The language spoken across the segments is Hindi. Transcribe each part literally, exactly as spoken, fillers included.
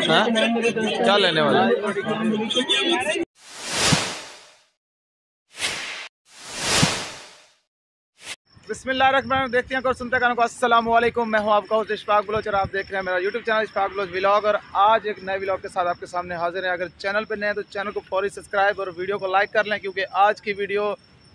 क्या लेने वाले? बिस्मिल्लाहिर्रहमानिर्रहीम। देखते हैं और सुनते हैं। अस्सलाम वालेकुम, मैं हूं आपका होस्ट इशफाक बलोच और आप देख रहे हैं मेरा YouTube channel Ishfaq Baloch vlog. और आज एक नए व्लॉग के साथ आपके सामने हाजिर है। अगर चैनल पर नए हैं तो चैनल को फौरी सब्सक्राइब और वीडियो को लाइक कर लें, क्योंकि आज की वीडियो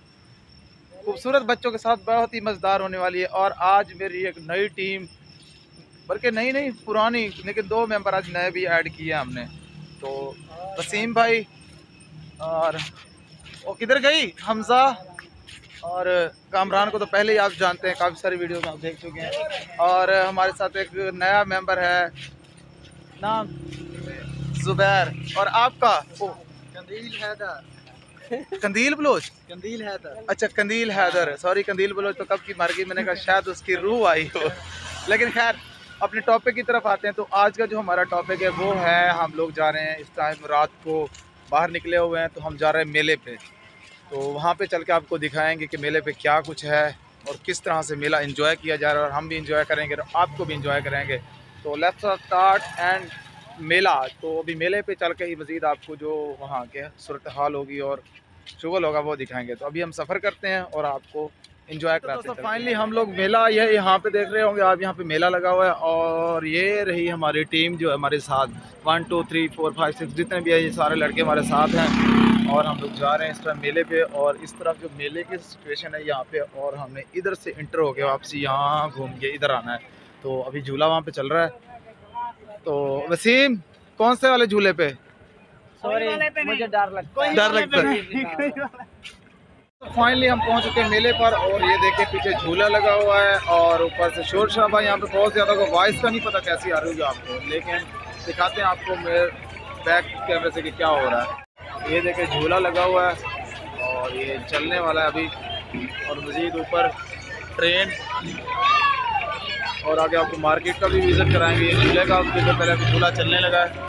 खूबसूरत बच्चों के साथ बहुत ही मज़ेदार होने वाली है। और आज मेरी एक नई टीम, बल्कि नई नहीं पुरानी, लेकिन दो मेंबर आज नए भी ऐड किए हमने। तो वसीम भाई और वो किधर गई हमजा और कामरान को तो पहले ही आप जानते हैं, काफ़ी सारी वीडियो में आप देख चुके हैं। और हमारे साथ एक नया मेंबर है, नाम जुबैर। और आपका ओ कंदील हैदर। कंदील बलोच कंदील हैदर। अच्छा, कंदील हैदर। सॉरी, कंदील बलोच तो कब की मर गई, मैंने कहा शायद उसकी रूह आई हो। लेकिन खैर, अपने टॉपिक की तरफ आते हैं। तो आज का जो हमारा टॉपिक है वो है, हम लोग जा रहे हैं इस टाइम रात को बाहर निकले हुए हैं, तो हम जा रहे हैं मेले पे। तो वहाँ पे चल के आपको दिखाएंगे कि मेले पे क्या कुछ है और किस तरह से मेला एंजॉय किया जा रहा है। और हम भी एंजॉय करेंगे और आपको भी एंजॉय करेंगे। तो लेट्स स्टार्ट एंड मेला। तो अभी मेले पे चल के ही मज़ीद आपको जो वहाँ के सूरत हाल होगी और शुगल होगा वो दिखाएंगे। तो अभी हम सफ़र करते हैं और आपको एंजॉय कराते हैं। तो फाइनली हम लोग मेला, ये यहाँ पे देख रहे होंगे आप, यहाँ पे मेला लगा हुआ है। और ये रही हमारी टीम जो है हमारे साथ, one two three four five six जितने भी है ये सारे लड़के हमारे साथ हैं। और हम लोग जा रहे हैं इस तरह मेले पे। और इस तरफ जो मेले की सिचुएशन है यहाँ पे, और हमने इधर से इंटर हो गया वापसी यहाँ घूम के इधर आना है। तो अभी झूला वहाँ पे चल रहा है। तो वसीम, कौन से वाले झूले पे? सॉरी, मुझे डर लगता है। डर लगता है। फाइनली हम पहुंच चुके हैं मेले पर। और ये देखिए पीछे झूला लगा हुआ है और ऊपर से शोर शराबा यहाँ पे बहुत ज़्यादा। को वॉइस का नहीं पता कैसी आ रही होगी आपको, लेकिन दिखाते हैं आपको मेरे बैक कैमरे से कि क्या हो रहा है। ये देखिए झूला लगा हुआ है और ये चलने वाला है अभी। और मज़ीद ऊपर ट्रेन, और आगे आपको मार्केट का भी विज़िट कराएंगे। ये झूले का उसके पहले अभी झूला चलने लगा है।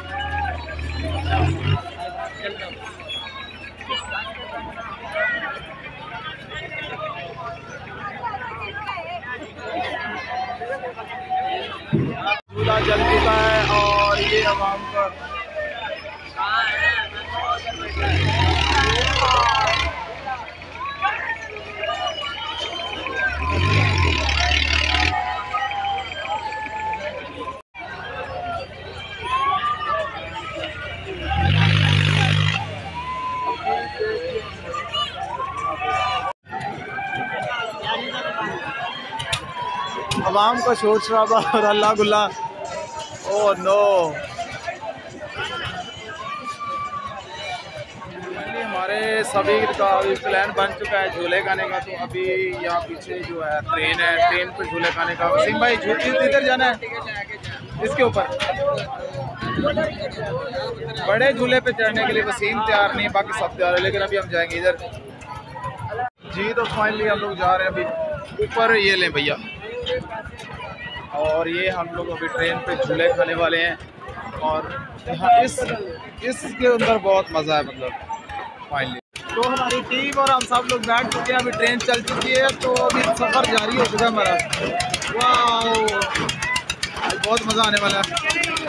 झूला चल चुका है और ये आवाम का आवाम का शोर शराबा और अल्लाह गुल्ला। ओह नो, हमारे सभी का अभी प्लान बन चुका है झूले खाने का। तो अभी यहाँ पीछे जो है ट्रेन है, ट्रेन पे झूले खाने का। वसीम भाई झूले इधर जाना है, इसके ऊपर बड़े झूले पे चढ़ने के लिए वसीम तैयार नहीं, बाकी सब तैयार है, लेकिन अभी हम जाएंगे इधर जी। तो फाइनली हम लोग जा रहे हैं अभी ऊपर। ये लें भैया, और ये हम लोग अभी ट्रेन पे झूले खाने वाले हैं। और यहाँ इस इसके अंदर बहुत मज़ा है, मतलब फाइनली। तो हमारी टीम और हम सब लोग बैठ चुके हैं, अभी ट्रेन चल चुकी है। तो अभी सफ़र जारी हो चुका है हमारा। वाह, बहुत मज़ा आने वाला है।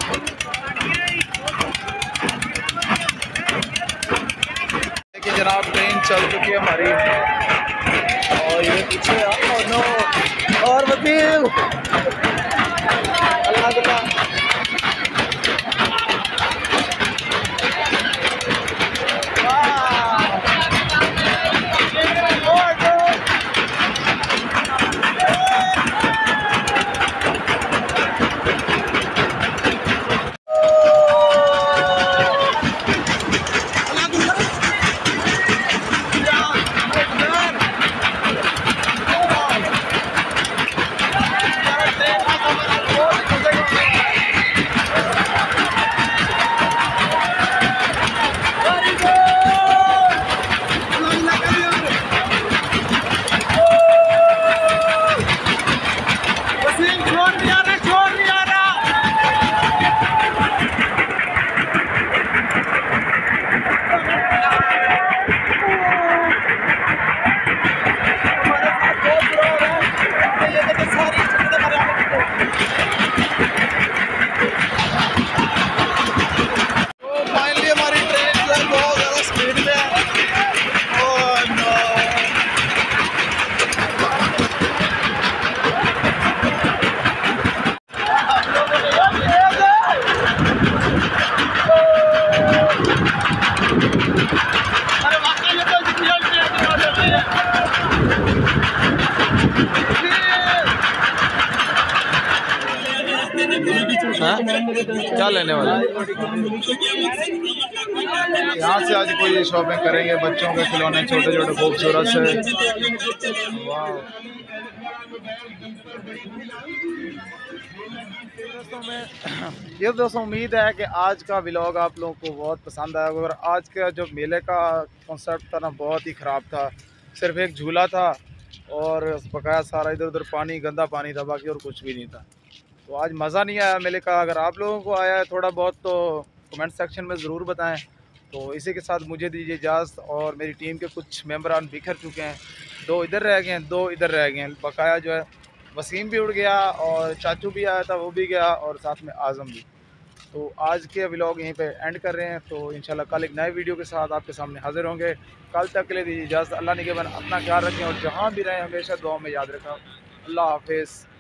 देखिए जनाब, ट्रेन चल चुकी है हमारी। और ये पीछे और वकील अल्लाह अल्लाह। क्या लेने वाले? यहाँ से आज कोई शॉपिंग करेंगे, बच्चों के खिलौने छोटे छोटे खूबसूरत से। वाह दोस्तों, मैं ये दोस्तों उम्मीद है कि आज का व्लॉग आप लोगों को बहुत पसंद आया। और आज का जो मेले का कॉन्सेप्ट था ना, बहुत ही ख़राब था। सिर्फ एक झूला था और बकाया सारा इधर उधर पानी, गंदा पानी था, बाकी और कुछ भी नहीं था। तो आज मज़ा नहीं आया मेले का। अगर आप लोगों को आया है थोड़ा बहुत तो कमेंट सेक्शन में ज़रूर बताएं। तो इसी के साथ मुझे दीजिए इजाज़त। और मेरी टीम के कुछ मेंबरान बिखर चुके हैं, दो इधर रह गए हैं, दो इधर रह गए हैं। बकाया जो है वसीम भी उड़ गया और चाचू भी आया था, वो भी गया, और साथ में आज़म भी। तो आज के व्लॉग यहीं पे एंड कर रहे हैं। तो इंशाल्लाह कल एक नए वीडियो के साथ आपके सामने हाजिर होंगे। कल तक के लिए दीजिए इजाज़त। अल्लाह निगहबान, अपना ख्याल रखें और जहाँ भी रहें हमेशा दुआ में याद रखें। अल्लाह हाफिज़।